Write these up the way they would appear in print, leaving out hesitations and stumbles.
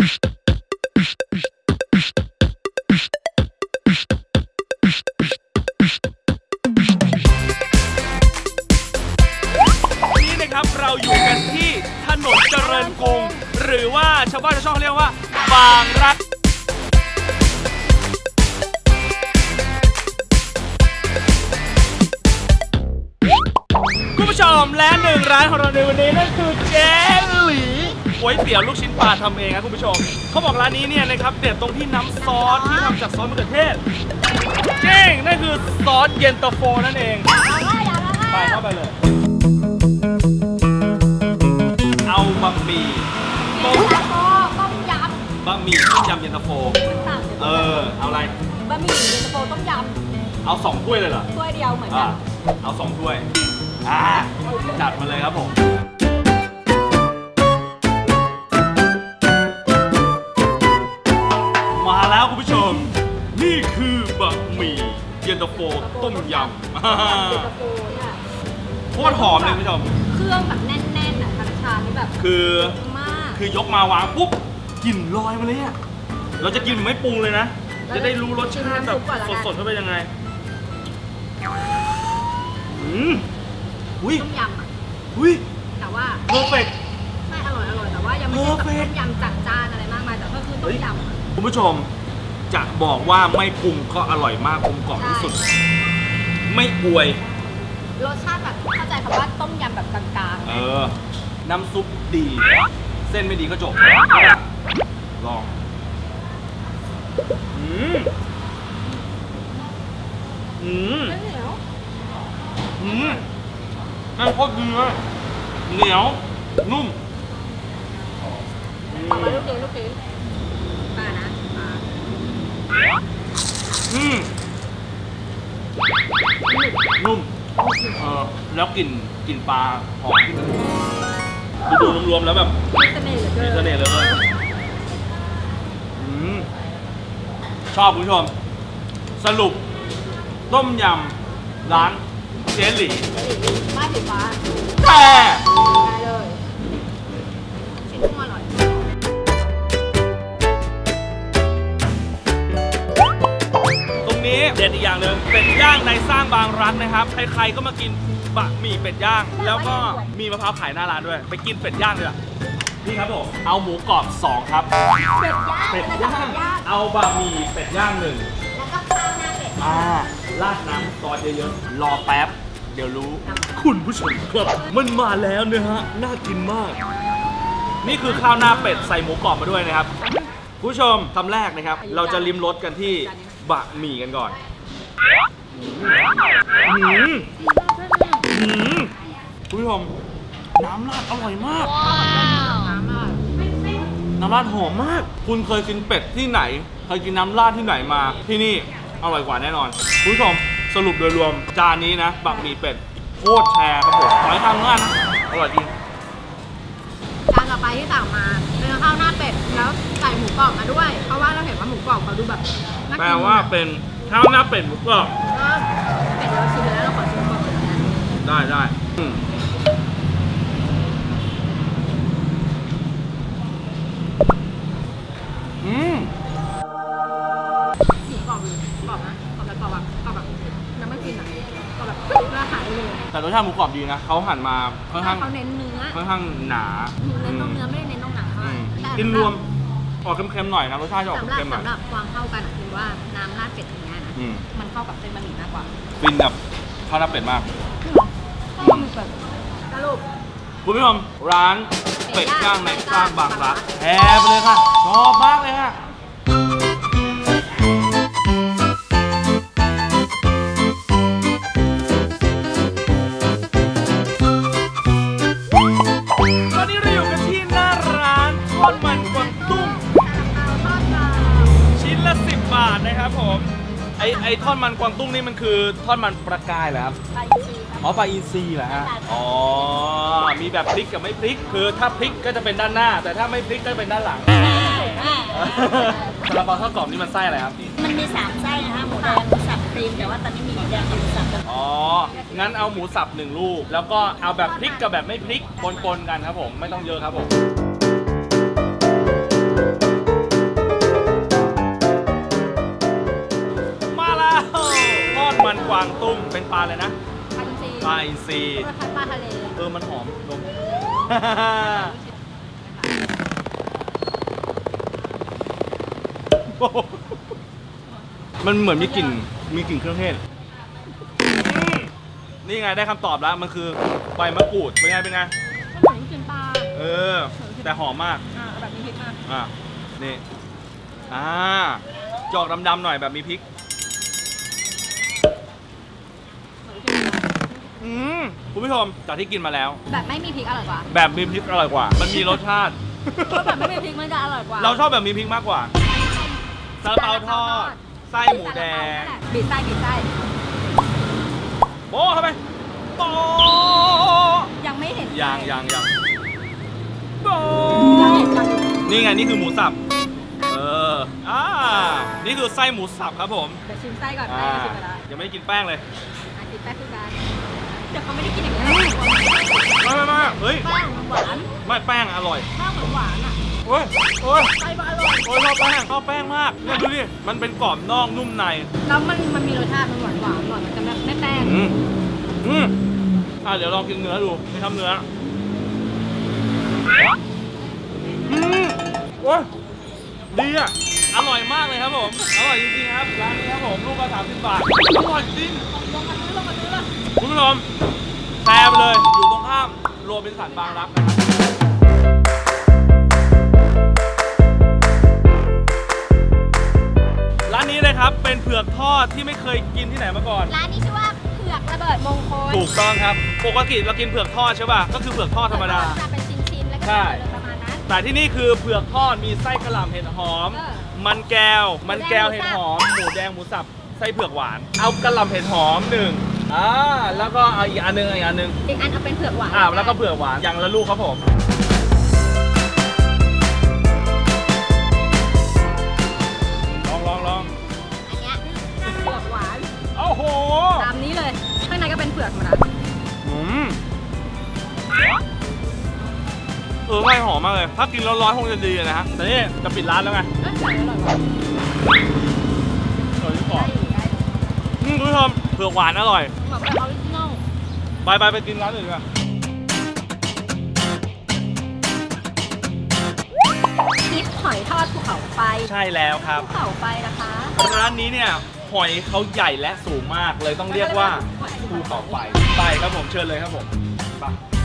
นี่นะครับเราอยู่กันที่ถนนเจริญกรุงหรือว่าชาวบ้านชาวช่องเขาเรียกว่าบางรักคุณผู้ชมและหนึ่งร้านของเราในวันนี้นั่นคือเจหลีก๋วยเตี๋ยวลูกชิ้นปลาทำเองครับคุณผู้ชมเขาบอกร้านนี้เนี่ยนะครับเด็ดตรงที่น้ำซอสที่ทำจากซอสมะเขือเทศจริงนั่นคือซอสเย็นตาโฟนั่นเองไปเข้าไปเลยเอาบะหมี่ต้มยำบะหมี่ต้มยำเย็นตาโฟเอาอะไรบะหมี่เย็นตาโฟต้มยำเอา2 ถ้วยเลยเหรอถ้วยเดียวเหมือนกันเอา2 ถ้วยจัดมาเลยครับผมมาแล้วคุณผู้ชมนี่คือบะหมี่เย็นตาโฟต้มยำโคตรหอมเลยคุณผู้ชมเครื่องแบบแน่นๆทั้งชามนี่แบบคือยกมาวางปุ๊บกลิ่นลอยมาเลยอ่ะเราจะกินไม่ปรุงเลยนะจะได้รู้รสชาติแบบสดๆเข้าไปยังไงต้มยำแต่ว่าเพอร์เฟกต์ใช่อร่อยแต่ว่ายังไม่ใช่แบบต้มยำจัดจ้านอะไรมากมายแต่ก็คือต้มยำคุณผู้ชมจะบอกว่าไม่ปรุงก็อร่อยมากกลมกล่อมที่สุดไม่อวยรสชาติแบบเข้าใจคำว่าต้มยำแบบกลางๆน้ำซุปดีเส้นไม่ดีก็จบลองนั่นโคตรดีเลยเหนียวนุ่มต่อมาลูกชิ้นปลานะนุ่มแล้วกลิ่นปลาหอมขึ้นดูรวมๆแล้วแบบมีเสน่ห์เลยชอบคุณผู้ชมสรุปต้มยำร้านเจหลี่บ้านสีฟ้าแต่ได้เลยชิ้นนุ่มอร่อยตรงนี้เด็ดอีกอย่างหนึ่งเป็ดย่างในสร้างบางรักนะครับใครๆก็มากินบะหมี่เป็ดย่างแล้วก็มีมะพร้าวขายหน้าร้านด้วยไปกินเป็ดย่างเลยอ่ะนี่ครับผมเอาหมูกรอบ2ครับเป็ดย่างเอาบะหมี่เป็ดย่าง1 แล้วก็ข้าวหน้าเป็ดราดน้ำซอสเยอะๆรอแป๊บเดี๋ยวรู้คุณผู้ชมครับมันมาแล้วนะฮะน่ากินมากนี่คือข้าวหน้าเป็ดใส่หมูกรอบมาด้วยนะครับผู้ชมคำแรกนะครับเราจะลิ้มรสกันที่บะหมี่กันก่อนคุณผู้ชมน้ำราดอร่อยมากน้ำราดหอมมากคุณเคยกินเป็ดที่ไหนเคยกินน้ำราดที่ไหนมาที่นี่อร่อยกว่าแน่นอนคุณผู้ชมสรุปโดยรวมจานนี้นะบะหมี่เป็ดโคตรแชร์ครับผมขอให้ทำง่ายนะอร่อยจริงจานต่อไปที่สั่งมาเป็นข้าวหน้าเป็ดแล้วใส่หมูกรอบมาด้วยเพราะว่าเราเห็นว่าหมูกรอบเขาดูแบบแปลว่าเป็นข้าวหน้าเป็ดหมูกรอบเป็ดเราชิมแล้วเราขอชิมก่อนได้หมูกรอบนะกรอบแบบยังไม่กินอ่ะกรอบแบบราคาเลยแต่รสชาติหมูกรอบดีนะเขาหั่นมาค่อนข้างเขาเน้นเนื้อค่อนข้างหนาเน้นตรงเนื้อไม่ได้เน้นตรงหนังเท่าไหร่กินรวมออกเค็มๆหน่อยนะรสชาติจะออกเค็มๆหน่อยสำหรับความเข้ากันคือว่าน้ำราดเป็ดอย่างเงี้ยนะมันเข้ากับเส้นบะหมี่มากกว่าฟินกับข้าวหน้าเป็ดมากสรุปคุณผู้ชมร้านเป็ดย่างในสร้างบางรักแฮ่ไปเลยค่ะชอบมากเลยค่ะตอนนี้เราอยู่กันที่หน้าร้านทอดมันกวางตุ้งชิ้นละ10 บาทนะครับผมไอ้ทอดมันกวางตุ้งนี่มันคือทอดมันประกายเหรอครับปลาอินทรีเหรอฮะมีแบบพริกกับไม่พริกคือถ้าพริกก็จะเป็นด้านหน้าแต่ถ้าไม่พริกก็จะเป็นด้านหลังซาลาเปาทอดกรอบนี่มันไส้อะไรครับมันมี3 ไส้นะคะหมูแดงหมูสับครีมแต่ว่าตอนนี้มีหมูแดงกับหมูสับงั้นเอาหมูสับ1 ลูกแล้วก็เอาแบบพริกกับแบบไม่พริกปนๆกันครับผมไม่ต้องเยอะครับผมอะไรนะปลาอินทรีปลาอินทรีปลาทะเลมันหอมนม มันเหมือนมีกลิ่นเครื่องเทศนี่ไงได้คำตอบแล้วมันคือใบมะกรูดเป็นไงมันเหมือนลูกชิ้นปลาแต่หอมมากแบบมีพริกมากนี่จอกดำๆหน่อยแบบมีพริกคุณผู้ชมจากที่กินมาแล้วแบบไม่มีพริกอร่อยกว่าแบบมีพริกอร่อยกว่า มันมีรสชาติเพราะแบบไม่มีพริกมันจะอร่อยกว่าเราชอบแบบมีพริกมากกว่าซาลาเปาทอดไส้หมูแดงบีบไส้โอ้เข้าไปโตยังไม่เห็นยังโตนี่ไงนี่คือหมูสับนี่คือไส้หมูสับครับผมเดี๋ยวชิมไส้ก่อนได้ชิมไปแล้วยังไม่ได้กินแป้งเลยกินแป้งคือกันเดี๋ยวเขาไม่ได้กินอย่างนี้ไม่เฮ้ยแป้งหวานไม่แป้งอร่อยแป้งหวานอ่ะโอ้ยไส้ก็อร่อยชอบแป้งมากเนี่ยดูดิมันเป็นกรอบนอกนุ่มในแล้วมันมีรสชาติมันหวานหน่อยมันจะไม่แป้งเดี๋ยวลองกินเนื้อดูไม่ทำเนื้อโอ้ยดีอ่ะอร่อยมากเลยครับผมอร่อยจริงๆครับร้านนี้ครับผมลูกละ30 บาทอร่อยจริงลงมาซื้อเลยคุณผู้ชมแชร์ไปเลยอยู่ตรงข้ามโรบินสันบางรักนะครับร้านนี้นะครับเป็นเผือกทอดที่ไม่เคยกินที่ไหนมาก่อนร้านนี้ชื่อว่าเผือกระเบิดมงคลถูกต้องครับปกติเรากินเผือกทอดใช่ป่ะก็คือเผือกทอดธรรมดาจะเป็นชิ้นๆแล้วก็ประมาณนั้นแต่ที่นี่คือเผือกทอดมีไส้กระหล่ำเห็ดหอมมันแก้วเห็ดหอมหมูแดงหมูสับไส้เผือกหวานเอากระหล่ำเห็ดหอม1แล้วก็เอาอีกอันนึงอีกอันเอาเป็นเผือกหวานแล้วก็เผือกหวานอย่างละลูกครับผมลองอันเนี้ยเผือกหวานโอ้โหตามนี้เลยข้างในก็เป็นเผือกหมดนะไม่หอมมากเลยถ้ากินร้อนๆคงจะดีนะฮะแต่นี่จะปิดร้านแล้วไงใส่อร่อยกว่าที่บอกคุณผู้ชมเผือกหวานอร่อยแบบออริจินอลไปกินร้านอื่นดีกว่าทิปหอยทอดภูเขาไฟใช่แล้วครับภูเขาไฟนะคะร้านนี้เนี่ยหอยเขาใหญ่และสูงมากเลยต้องเรียกว่าภูเขาไฟไปครับผมเชิญเลยครับผมไป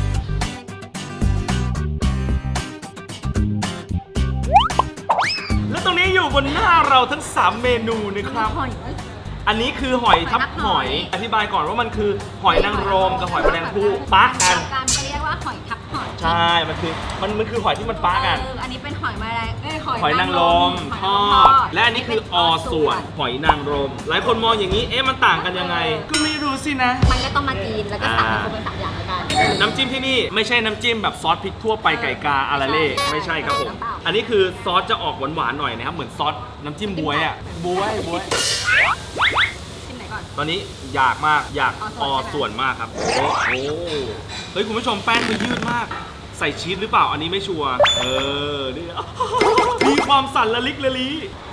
แล้วตรงนี้อยู่บนหน้าเราทั้ง3เมนูนะครับอันนี้คือหอยทับหอยอธิบายก่อนว่ามันคือหอยนางรมกับหอยแมลงภู่ปะกันการเรียกว่าหอยทับหอยใช่มันคือหอยที่มันปะกันอันนี้เป็นหอยแมลงหอยนางรมทอดและอันนี้คือส่วนหอยนางรมหลายคนมองอย่างนี้มันต่างกันยังไงก็ไม่รู้สินะมันก็ต้องมากินแล้วก็สั่งเป็น3 อย่างแล้วกันน้ำจิ้มที่นี่ไม่ใช่น้ำจิ้มแบบซอสพริกทั่วไปไก่กาอาราเล่ไม่ใช่ครับผมอันนี้คือซอสจะออกหวานๆหน่อยนะครับเหมือนซอสน้ำจิ้มบ๊วยบ๊วยตอนนี้อยากส่วนมากครับโอ้เฮ้ยคุณผู้ชมแป้งคือยืดมากใส่ชีสหรือเปล่าอันนี้ไม่ชัวร์นี่มีความสั่นละลิกละลี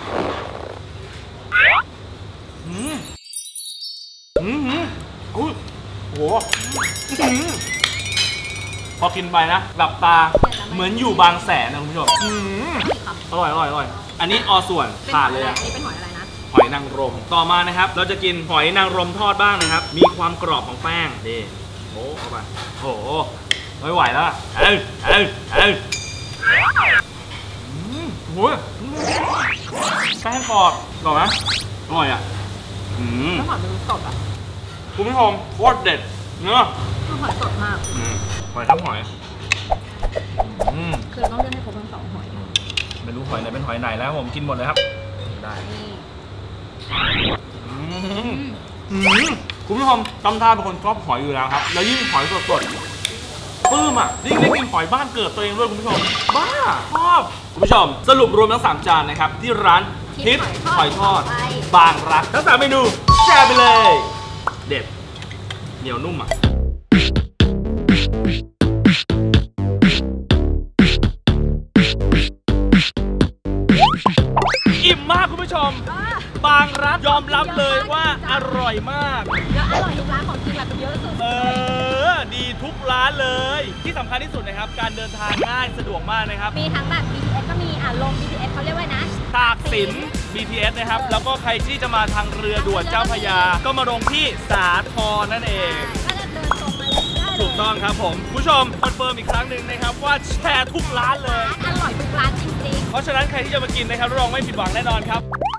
โอ้โหพอกินไปนะหลับตาเหมือนอยู่บางแสนนะคุณผู้ชมอร่อยอันนี้ส่วนผ่านเลยนี่เป็นหอยอะไรนะหอยนางรมต่อมานะครับเราจะกินหอยนางรมทอดบ้างนะครับมีความกรอบของแป้งนี่โอ้เข้าไปโอ้ไม่ไหวแล้วโอ้ยแป้งกรอบไหมอร่อยอ่ะแล้วหอยมันสดอ่ะคุณผู้ชมโคตรเด็ดเนื้อหอยสดมากหอยทับหอยคือต้องเลือกให้ครบทั้ง2 หอยไม่รู้หอยไหนเป็นหอยไหนแล้วผมกินหมดเลยครับได้คุณผู้ชมตำท่าเป็นคนชอบหอยอยู่แล้วครับแล้วยิ่งหอยสดๆปื้มอ่ะยิ่งได้กินหอยบ้านเกิดตัวเองด้วยคุณผู้ชมบ้าชอบคุณผู้ชมสรุปรวมทั้ง3 จานนะครับที่ร้านทิพย์หอยทอดบางรักทั้ง3 เมนูแชร์ไปเลยเด็ดเหนียวนุ่มอ่ะอิ่มมากคุณผู้ชมบางรักยอมรับเลยว่าอร่อยมากแล้วอร่อยทุกร้านของจริงแบบเยอะสุดดีทุกร้านเลยที่สำคัญที่สุดนะครับการเดินทางง่ายสะดวกมากนะครับมีทั้งแบบ BTS ก็มีลง BTS เขาเรียกว่านะตากสิน BTS นะครับแล้วก็ใครที่จะมาทางเรือด่วนเจ้าพระยาก็มาลงที่สาทรนั่นเองก็จะเดินตรงมาเลยได้เลยถูกต้องครับผมผู้ชมคอนเฟิร์มอีกครั้งหนึ่งนะครับว่าแชร์ทุกร้านเลยอร่อยทุกร้านจริงๆเพราะฉะนั้นใครที่จะมากินนะครับรับรองไม่ผิดหวังแน่นอนครับ